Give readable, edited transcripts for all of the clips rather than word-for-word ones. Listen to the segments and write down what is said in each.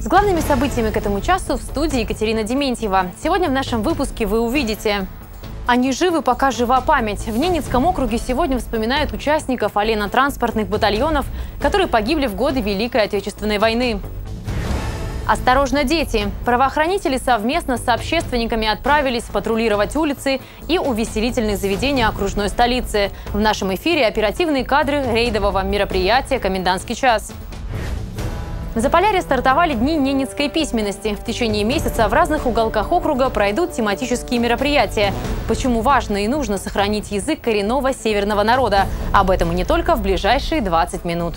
главными событиями к этому часу в студии Екатерина Дементьева. Сегодня в нашем выпуске вы увидите: они живы, пока жива память. В Ненецком округе сегодня вспоминают участников олейно-транспортных батальонов, которые погибли в годы Великой Отечественной войны. Осторожно, дети! Правоохранители совместно с общественниками отправились патрулировать улицы и увеселительные заведения окружной столицы. В нашем эфире оперативные кадры рейдового мероприятия «Комендантский час». В Заполярье стартовали Дни ненецкой письменности. В течение месяца в разных уголках округа пройдут тематические мероприятия. Почему важно и нужно сохранить язык коренного северного народа? Об этом и не только в ближайшие 20 минут.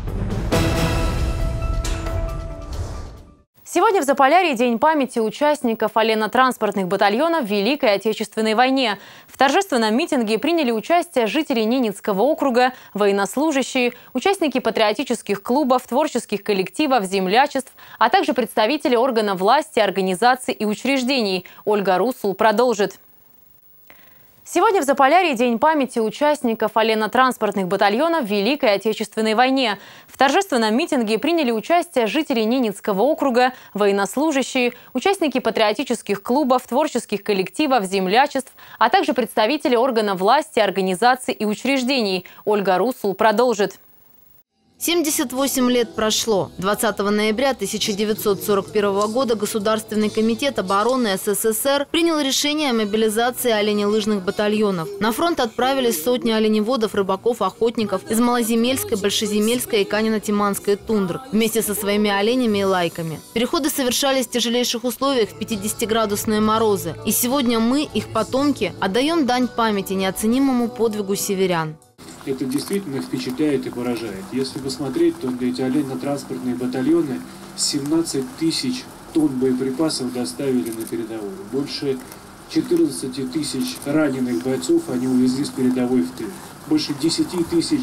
Сегодня в Заполярье день памяти участников олейно-транспортных батальонов в Великой Отечественной войне. В торжественном митинге приняли участие жители Ненецкого округа, военнослужащие, участники патриотических клубов, творческих коллективов, землячеств, а также представители органов власти, организаций и учреждений. Ольга Русул продолжит. Сегодня в Заполярье день памяти участников олейно-транспортных батальонов в Великой Отечественной войне. В торжественном митинге приняли участие жители Ненецкого округа, военнослужащие, участники патриотических клубов, творческих коллективов, землячеств, а также представители органов власти, организаций и учреждений. Ольга Русул продолжит. 78 лет прошло. 20 ноября 1941 года Государственный комитет обороны СССР принял решение о мобилизации оленелыжных батальонов. На фронт отправились сотни оленеводов, рыбаков, охотников из Малоземельской, Большеземельской и Канино-Тиманской тундр вместе со своими оленями и лайками. Переходы совершались в тяжелейших условиях в 50-градусные морозы. И сегодня мы, их потомки, отдаем дань памяти неоценимому подвигу северян. Это действительно впечатляет и поражает. Если посмотреть, то эти олейно-транспортные батальоны 17 тысяч тонн боеприпасов доставили на передовую. Больше 14 тысяч раненых бойцов они увезли с передовой в тыл. Больше 10 тысяч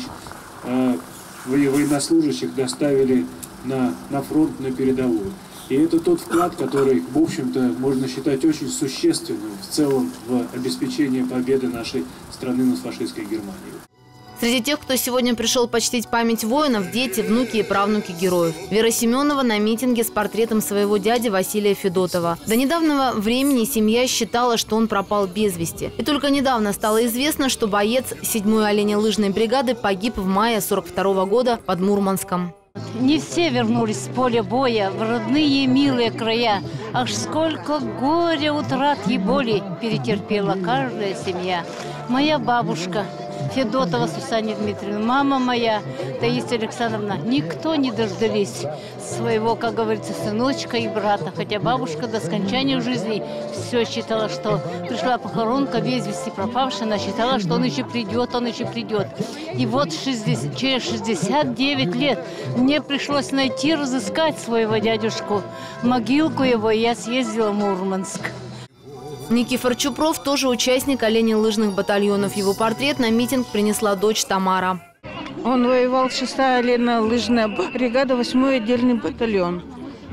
военнослужащих доставили на фронт, на передовую. И это тот вклад, который, в общем-то, можно считать очень существенным в целом в обеспечении победы нашей страны над фашистской Германией. Среди тех, кто сегодня пришел почтить память воинов, дети, внуки и правнуки героев. Вера Семенова на митинге с портретом своего дяди Василия Федотова. До недавнего времени семья считала, что он пропал без вести. И только недавно стало известно, что боец 7-й оленелыжной бригады погиб в мае 1942 года под Мурманском. Не все вернулись с поля боя в родные милые края. Ах, сколько горя, утрат и боли перетерпела каждая семья. Моя бабушка Федотова Сусанья Дмитриевна, мама моя Таисия Александровна, никто не дождались своего, как говорится, сыночка и брата. Хотя бабушка до скончания жизни все считала, что пришла похоронка, без вести пропавшая, она считала, что он еще придет, он еще придет. И вот через 69 лет мне пришлось найти, разыскать своего дядюшку, могилку его, и я съездила в Мурманск. Никифор Чупров тоже участник оленелыжных батальонов. Его портрет на митинг принесла дочь Тамара. Он воевал 6-я олейно-лыжная бригада, 8-й отдельный батальон.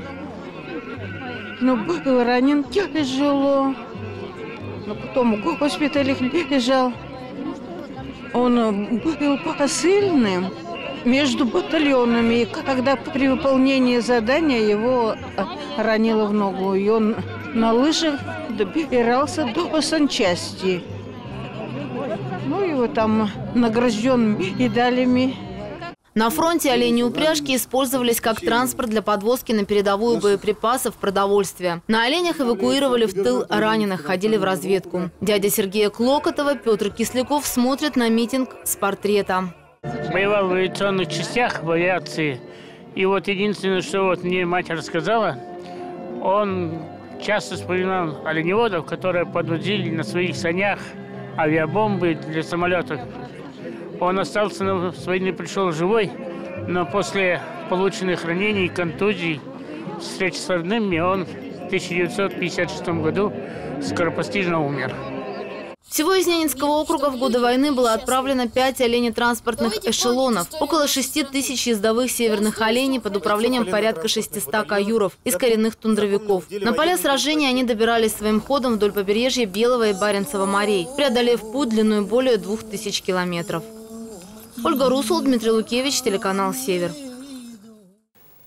Но был ранен тяжело, но потом в госпитале лежал. Он был посыльным между батальонами, и когда при выполнении задания его ранило в ногу, и он на лыжах добирался до санчасти. Ну и вот там награжден медалями. На фронте олени упряжки использовались как транспорт для подвозки на передовую боеприпасов, продовольствия. На оленях эвакуировали в тыл раненых, ходили в разведку. Дядя Сергея Клокотова Петр Кисляков смотрит на митинг с портрета. Воевал в авиационных частях, в авиации. И вот единственное, что вот мне мать рассказала, он часто вспоминал оленеводов, которые подвозили на своих санях авиабомбы для самолетов. Он остался с войны, пришел живой, но после полученных ранений и контузий, встреч с родными, он в 1956 году скоропостижно умер. Всего из Ненецкого округа в годы войны было отправлено 5 оленетранспортных эшелонов, около 6 тысяч ездовых северных оленей под управлением порядка 600 каюров из коренных тундровиков. На поля сражений они добирались своим ходом вдоль побережья Белого и Баренцева морей, преодолев путь длиной более 2000 километров. Ольга Русул, Дмитрий Лукевич, телеканал «Север».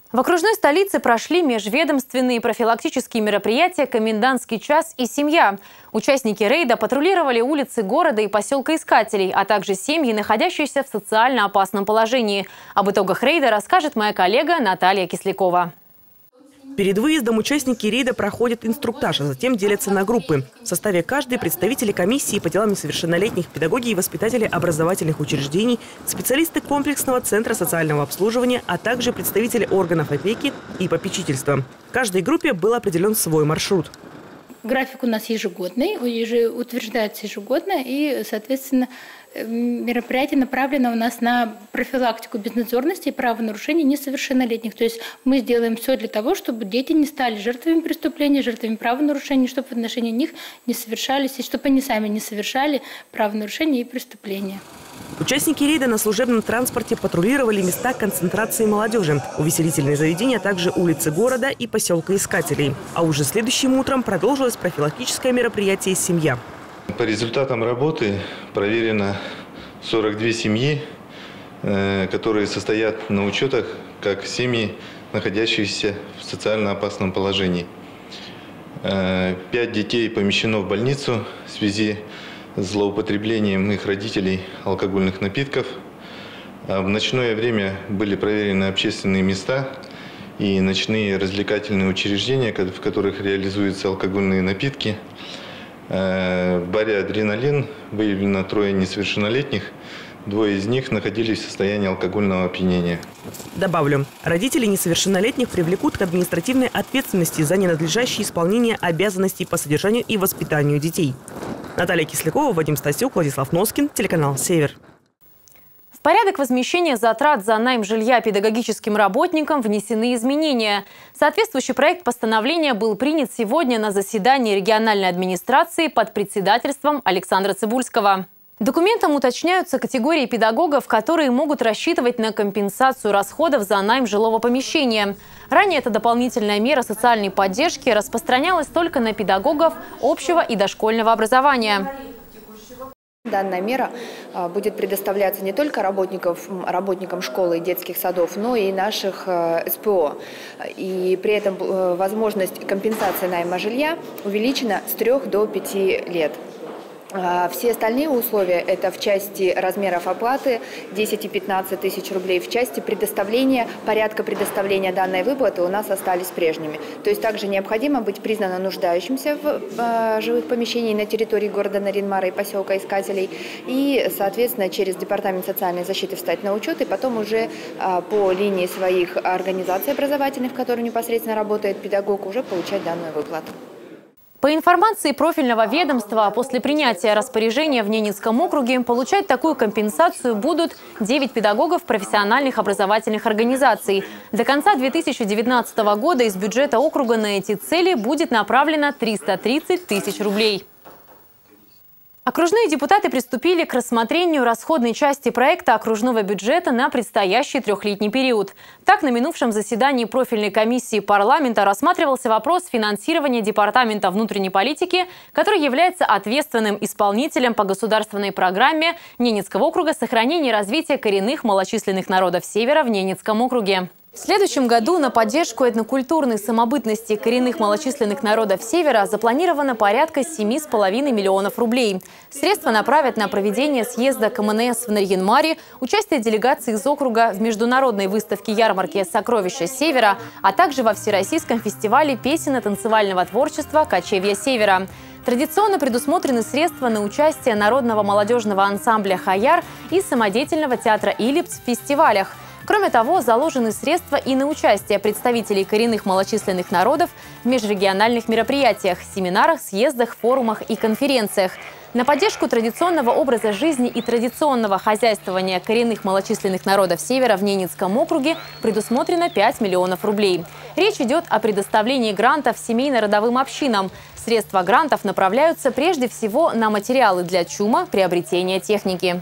В окружной столице прошли межведомственные профилактические мероприятия «Комендантский час» и «Семья». Участники рейда патрулировали улицы города и поселка Искателей, а также семьи, находящиеся в социально опасном положении. Об итогах рейда расскажет моя коллега Наталья Кислякова. Перед выездом участники рейда проходят инструктаж, а затем делятся на группы. В составе каждой представители комиссии по делам несовершеннолетних, педагоги и воспитатели образовательных учреждений, специалисты комплексного центра социального обслуживания, а также представители органов опеки и попечительства. В каждой группе был определен свой маршрут. График у нас ежегодный, утверждается ежегодно, и, соответственно, мероприятие направлено у нас на профилактику безнадзорности и правонарушений несовершеннолетних. То есть мы сделаем все для того, чтобы дети не стали жертвами преступлений, жертвами правонарушений, чтобы в отношении них не совершались, и чтобы они сами не совершали правонарушения и преступления. Участники рейда на служебном транспорте патрулировали места концентрации молодежи, увеселительные заведения, а также улицы города и поселка Искателей. А уже следующим утром продолжилось профилактическое мероприятие «Семья». По результатам работы проверено 42 семьи, которые состоят на учетах как семьи, находящиеся в социально опасном положении. 5 детей помещено в больницу в связи с злоупотреблением их родителей алкогольных напитков. В ночное время были проверены общественные места и ночные развлекательные учреждения, в которых реализуются алкогольные напитки. В баре «Адреналин» выявлено 3 несовершеннолетних. 2 из них находились в состоянии алкогольного опьянения. Добавлю, родители несовершеннолетних привлекут к административной ответственности за ненадлежащее исполнение обязанностей по содержанию и воспитанию детей. Наталья Кислякова, Вадим Стасюк, Владислав Носкин, телеканал «Север». В порядок возмещения затрат за найм жилья педагогическим работникам внесены изменения. Соответствующий проект постановления был принят сегодня на заседании региональной администрации под председательством Александра Цибульского. Документом уточняются категории педагогов, которые могут рассчитывать на компенсацию расходов за найм жилого помещения. Ранее эта дополнительная мера социальной поддержки распространялась только на педагогов общего и дошкольного образования. Данная мера будет предоставляться не только работникам школы и детских садов, но и наших СПО. И при этом возможность компенсации найма жилья увеличена с 3 до 5 лет. Все остальные условия – это в части размеров оплаты 10 и 15 тысяч рублей, в части порядка предоставления данной выплаты у нас остались прежними. То есть также необходимо быть признано нуждающимся в жилых помещениях на территории города Нарьян-Мара и поселка Искателей и, соответственно, через Департамент социальной защиты встать на учет и потом уже по линии своих организаций образовательных, в которых непосредственно работает педагог, уже получать данную выплату. По информации профильного ведомства, после принятия распоряжения в Ненецком округе получать такую компенсацию будут 9 педагогов профессиональных образовательных организаций. До конца 2019 года из бюджета округа на эти цели будет направлено 330 тысяч рублей. Окружные депутаты приступили к рассмотрению расходной части проекта окружного бюджета на предстоящий 3-летний период. Так, на минувшем заседании профильной комиссии парламента рассматривался вопрос финансирования Департамента внутренней политики, который является ответственным исполнителем по государственной программе Ненецкого округа сохранения и развития коренных малочисленных народов Севера в Ненецком округе. В следующем году на поддержку этнокультурной самобытности коренных малочисленных народов Севера запланировано порядка 7,5 миллионов рублей. Средства направят на проведение съезда КМНС в Нарьян-Маре, участие делегации из округа в международной выставке ярмарки «Сокровища Севера», а также во Всероссийском фестивале песен и танцевального творчества «Кочевья Севера». Традиционно предусмотрены средства на участие народного молодежного ансамбля «Хаяр» и самодеятельного театра «Илипс» в фестивалях. Кроме того, заложены средства и на участие представителей коренных малочисленных народов в межрегиональных мероприятиях, семинарах, съездах, форумах и конференциях. На поддержку традиционного образа жизни и традиционного хозяйствования коренных малочисленных народов Севера в Ненецком округе предусмотрено 5 миллионов рублей. Речь идет о предоставлении грантов семейно-родовым общинам. Средства грантов направляются прежде всего на материалы для ЧУМа, приобретения техники.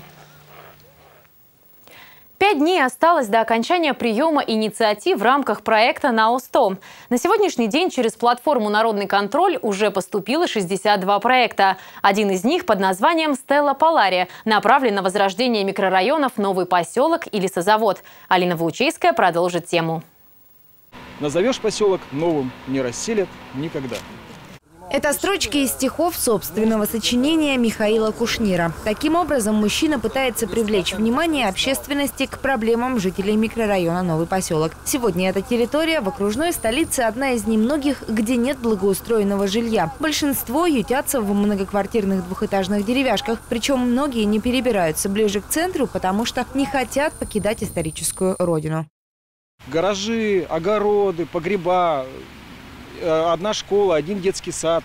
5 дней осталось до окончания приема инициатив в рамках проекта НАО-100. На сегодняшний день через платформу «Народный контроль» уже поступило 62 проекта. Один из них под названием «Стелла Полария» направлен на возрождение микрорайонов «Новый поселок» и «Лесозавод». Алина Ваучейская продолжит тему. Назовешь поселок новым, не расселят никогда. Это строчки из стихов собственного сочинения Михаила Кушнира. Таким образом, мужчина пытается привлечь внимание общественности к проблемам жителей микрорайона Новый поселок. Сегодня эта территория в окружной столице одна из немногих, где нет благоустроенного жилья. Большинство ютятся в многоквартирных двухэтажных деревяшках. Причем многие не перебираются ближе к центру, потому что не хотят покидать историческую родину. Гаражи, огороды, погреба. Одна школа, один детский сад,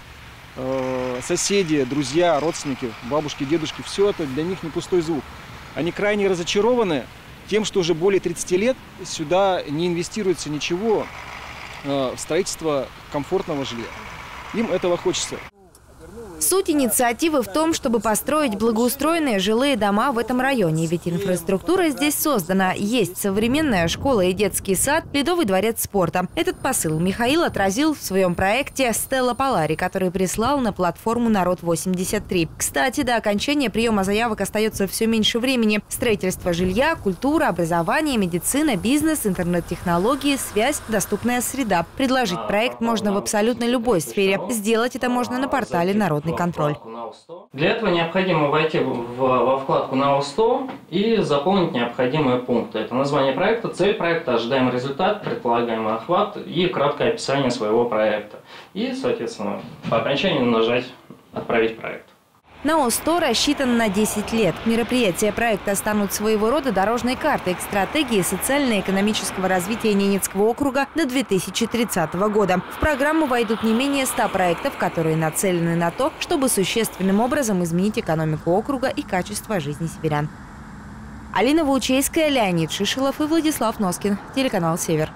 соседи, друзья, родственники, бабушки, дедушки – все это для них не пустой звук. Они крайне разочарованы тем, что уже более 30 лет сюда не инвестируется ничего в строительство комфортного жилья. Им этого хочется. Суть инициативы в том, чтобы построить благоустроенные жилые дома в этом районе. Ведь инфраструктура здесь создана. Есть современная школа и детский сад, ледовый дворец спорта. Этот посыл Михаил отразил в своем проекте «Стелла Полари», который прислал на платформу «Народ-83». Кстати, до окончания приема заявок остается все меньше времени. Строительство жилья, культура, образование, медицина, бизнес, интернет-технологии, связь, доступная среда. Предложить проект можно в абсолютно любой сфере. Сделать это можно на портале «Народный контроль». Для этого необходимо войти во вкладку «НАО-100» и заполнить необходимые пункты. Это название проекта, цель проекта, ожидаемый результат, предполагаемый охват и краткое описание своего проекта. И, соответственно, по окончании нажать «Отправить проект». НАО-100 рассчитан на 10 лет. Мероприятия проекта станут своего рода дорожной картой к стратегии социально-экономического развития Ненецкого округа до 2030 года. В программу войдут не менее 100 проектов, которые нацелены на то, чтобы существенным образом изменить экономику округа и качество жизни северян. Алина Ваучейская, Леонид Шишелов и Владислав Носкин. Телеканал «Север».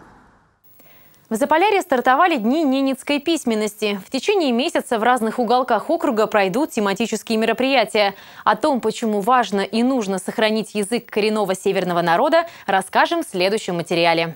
В Заполярье стартовали Дни ненецкой письменности. В течение месяца в разных уголках округа пройдут тематические мероприятия. О том, почему важно и нужно сохранить язык коренного северного народа, расскажем в следующем материале.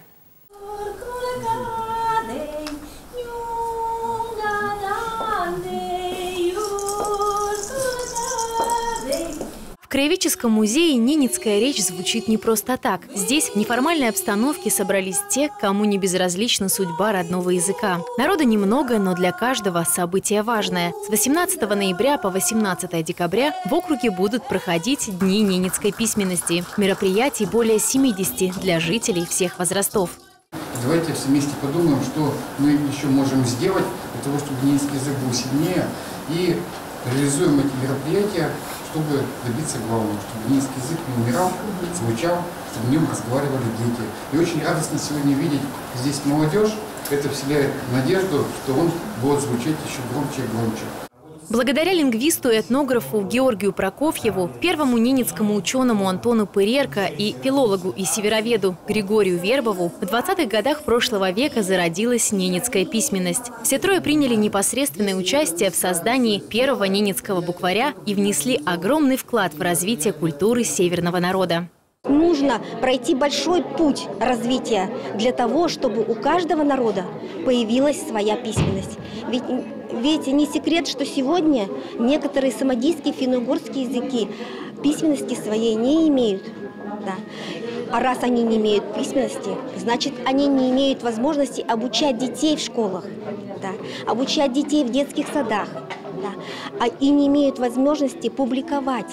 В Краеведческом музее ненецкая речь звучит не просто так. Здесь в неформальной обстановке собрались те, кому не безразлична судьба родного языка. Народу немного, но для каждого событие важное. С 18 ноября по 18 декабря в округе будут проходить Дни ненецкой письменности. Мероприятий более 70 для жителей всех возрастов. Давайте все вместе подумаем, что мы еще можем сделать для того, чтобы ненецкий язык был сильнее, и реализуем эти мероприятия, чтобы добиться главного, чтобы ненецкий язык не умирал, звучал, чтобы в нем разговаривали дети. И очень радостно сегодня видеть здесь молодежь. Это вселяет надежду, что он будет звучать еще громче и громче. Благодаря лингвисту и этнографу Георгию Прокофьеву, первому ненецкому ученому Антону Пырерко и филологу и североведу Григорию Вербову в 20-х годах прошлого века зародилась ненецкая письменность. Все трое приняли непосредственное участие в создании первого ненецкого букваря и внесли огромный вклад в развитие культуры северного народа. Нужно пройти большой путь развития для того, чтобы у каждого народа появилась своя письменность. Ведь не секрет, что сегодня некоторые самодийские финно-угорские языки письменности своей не имеют. Да. А раз они не имеют письменности, значит, они не имеют возможности обучать детей в школах, да, обучать детей в детских садах, да, и не имеют возможности публиковать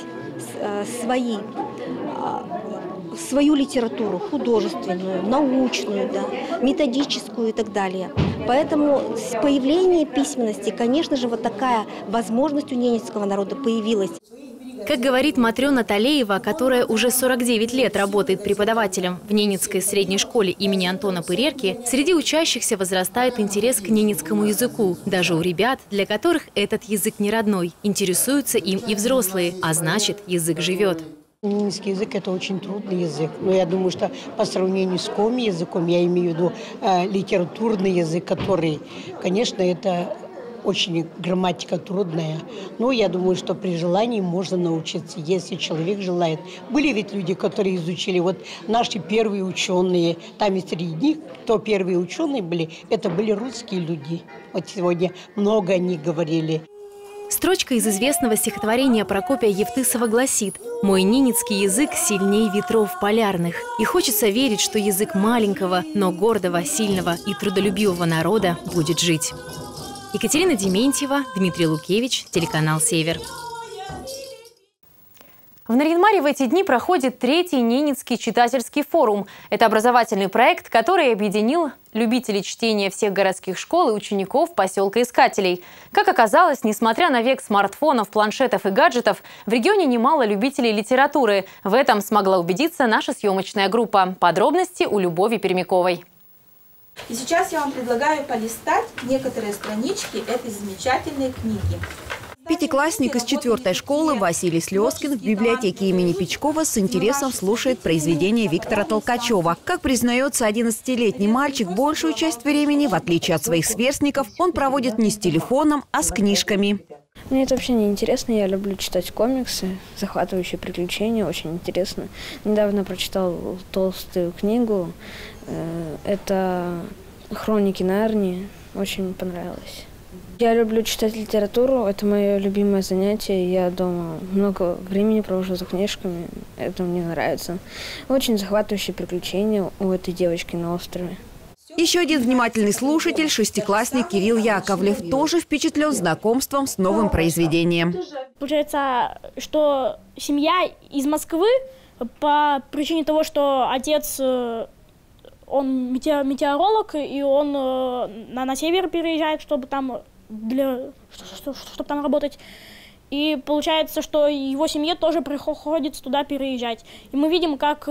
свою литературу, художественную, научную, да, методическую и так далее. Поэтому с появлением письменности, конечно же, вот такая возможность у ненецкого народа появилась. Как говорит Матрена Талеева, которая уже 49 лет работает преподавателем в Ненецкой средней школе имени Антона Пырерки, среди учащихся возрастает интерес к ненецкому языку. Даже у ребят, для которых этот язык не родной, интересуются им и взрослые, а значит, язык живет. Ненецкий язык – это очень трудный язык. Но я думаю, что по сравнению с коми-языком, я имею в виду литературный язык, который, конечно, это очень грамматика трудная. Но я думаю, что при желании можно научиться, если человек желает. Были ведь люди, которые изучили, вот наши первые ученые, там и среди них, кто первые ученые были, это были русские люди. Вот сегодня много о них говорили. Строчка из известного стихотворения Прокопия Евтысова гласит: «Мой ненецкий язык сильней ветров полярных». И хочется верить, что язык маленького, но гордого, сильного и трудолюбивого народа будет жить. Екатерина Дементьева, Дмитрий Лукевич, телеканал «Север». В Нарьян-Маре в эти дни проходит 3-й Ненецкий читательский форум. Это образовательный проект, который объединил любителей чтения всех городских школ и учеников поселка Искателей. Как оказалось, несмотря на век смартфонов, планшетов и гаджетов, в регионе немало любителей литературы. В этом смогла убедиться наша съемочная группа. Подробности у Любови Пермяковой. И сейчас я вам предлагаю полистать некоторые странички этой замечательной книги. Пятиклассник из 4-й школы Василий Слезкин в библиотеке имени Печкова с интересом слушает произведения Виктора Толкачева. Как признается 11-летний мальчик, большую часть времени, в отличие от своих сверстников, он проводит не с телефоном, а с книжками. Мне это вообще не интересно. Я люблю читать комиксы, захватывающие приключения, очень интересно. Недавно прочитал толстую книгу. Это «Хроники Нарнии». Очень понравилось. Я люблю читать литературу, это мое любимое занятие. Я дома много времени провожу за книжками, это мне нравится. Очень захватывающие приключения у этой девочки на острове. Еще один внимательный слушатель, 6-классник Кирилл Яковлев, тоже впечатлен знакомством с новым произведением. Получается, что семья из Москвы по причине того, что отец... Он метеоролог, и он на север переезжает, чтобы там чтобы там работать. И получается, что его семье тоже приходится туда переезжать. И мы видим, как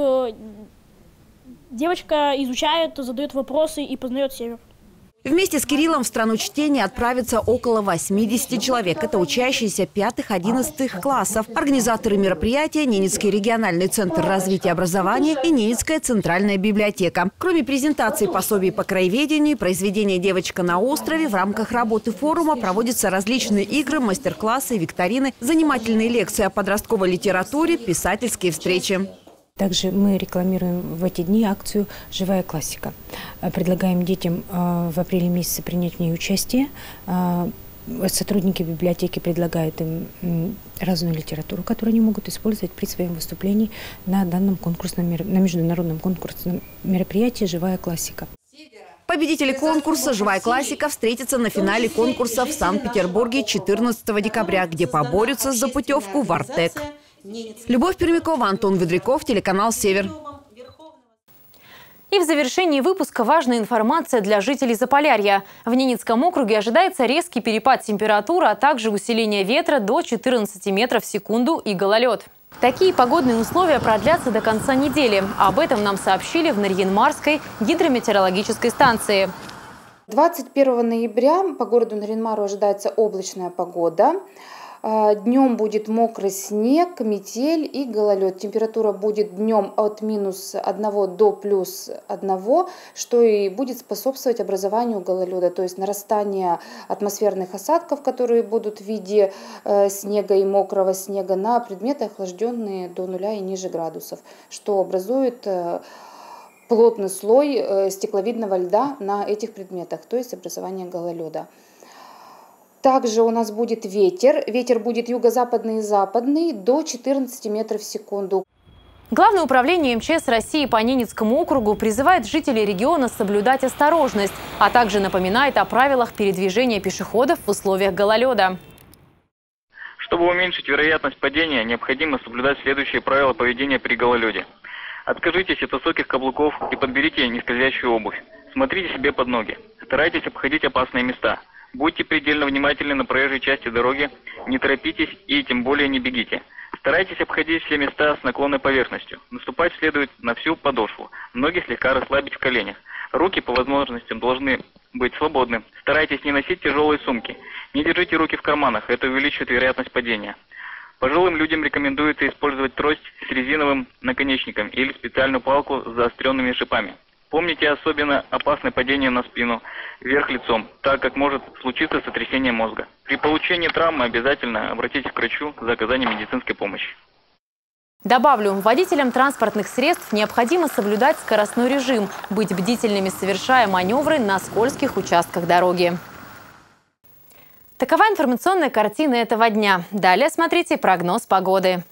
девочка изучает, задает вопросы и познает север. Вместе с Кириллом в страну чтения отправится около 80 человек. Это учащиеся 5-11 классов. Организаторы мероприятия – Ненецкий региональный центр развития образования и Ненецкая центральная библиотека. Кроме презентации пособий по краеведению, произведения «Девочка на острове», в рамках работы форума проводятся различные игры, мастер-классы, викторины, занимательные лекции о подростковой литературе, писательские встречи. Также мы рекламируем в эти дни акцию «Живая классика». Предлагаем детям в апреле месяце принять в ней участие. Сотрудники библиотеки предлагают им разную литературу, которую они могут использовать при своем выступлении на данном на международном конкурсном мероприятии «Живая классика». Победители конкурса «Живая классика» встретятся на финале конкурса в Санкт-Петербурге 14 декабря, где поборются за путевку в Артек. Любовь Пермякова, Антон Ведряков, телеканал «Север». И в завершении выпуска важная информация для жителей Заполярья. В Ненецком округе ожидается резкий перепад температуры, а также усиление ветра до 14 метров в секунду и гололед. Такие погодные условия продлятся до конца недели. Об этом нам сообщили в Нарьян-Марской гидрометеорологической станции. 21 ноября по городу Нарьян-Мару ожидается облачная погода. Днем будет мокрый снег, метель и гололед. Температура будет днем от -1 до +1, что и будет способствовать образованию гололеда, то есть нарастание атмосферных осадков, которые будут в виде снега и мокрого снега на предметы, охлажденные до 0 и ниже градусов, что образует плотный слой стекловидного льда на этих предметах, то есть образование гололеда. Также у нас будет ветер. Ветер будет юго-западный и западный до 14 метров в секунду. Главное управление МЧС России по Ненецкому округу призывает жителей региона соблюдать осторожность, а также напоминает о правилах передвижения пешеходов в условиях гололеда. Чтобы уменьшить вероятность падения, необходимо соблюдать следующие правила поведения при гололеде. Откажитесь от высоких каблуков и подберите нескользящую обувь. Смотрите себе под ноги. Старайтесь обходить опасные места. Будьте предельно внимательны на проезжей части дороги, не торопитесь и тем более не бегите. Старайтесь обходить все места с наклонной поверхностью. Наступать следует на всю подошву. Ноги слегка расслабить в коленях. Руки по возможностям должны быть свободны. Старайтесь не носить тяжелые сумки. Не держите руки в карманах, это увеличивает вероятность падения. Пожилым людям рекомендуется использовать трость с резиновым наконечником или специальную палку с заостренными шипами. Помните особенно опасное падение на спину, вверх лицом, так как может случиться сотрясение мозга. При получении травмы обязательно обратитесь к врачу за оказанием медицинской помощи. Добавлю, водителям транспортных средств необходимо соблюдать скоростной режим, быть бдительными, совершая маневры на скользких участках дороги. Такова информационная картина этого дня. Далее смотрите прогноз погоды.